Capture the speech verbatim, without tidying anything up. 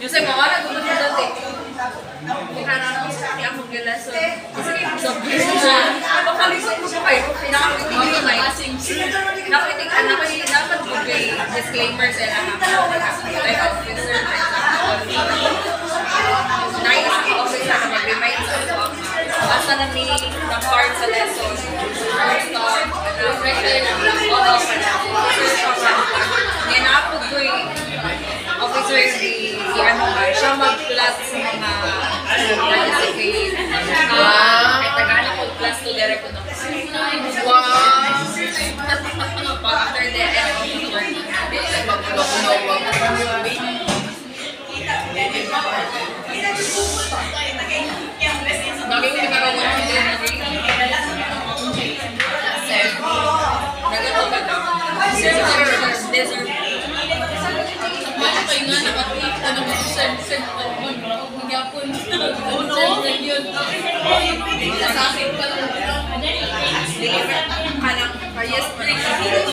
Yung sa mga na gusto ko dati. Kaya na sa akong lesson. Kasi subject na. Napakalisod ko pa kayo. Pinakakitig yung lasing. Nakitig, anak ko yung dapat bugay disclaimer sa lahat. Like officer, for example. Nais ako officer na mag-remind sa ako. Basta na ni na-part sa lesson. First off, reflection, all of it. Officer siya pa. Ngayon nakapag ko yung officer di ano ba, siya mag-class sa mga participate. Ay tagaan ako class to direct ko na. Wow! After the end of the learning, naging nagkaroon ko din na rin. Nagato ba daw? Deserve. Ano kayo nga nakatweet ka naman sa send-send ko? Magyapon. Send-send yun. Sa akin pa lang. Deliver ka lang. Yes,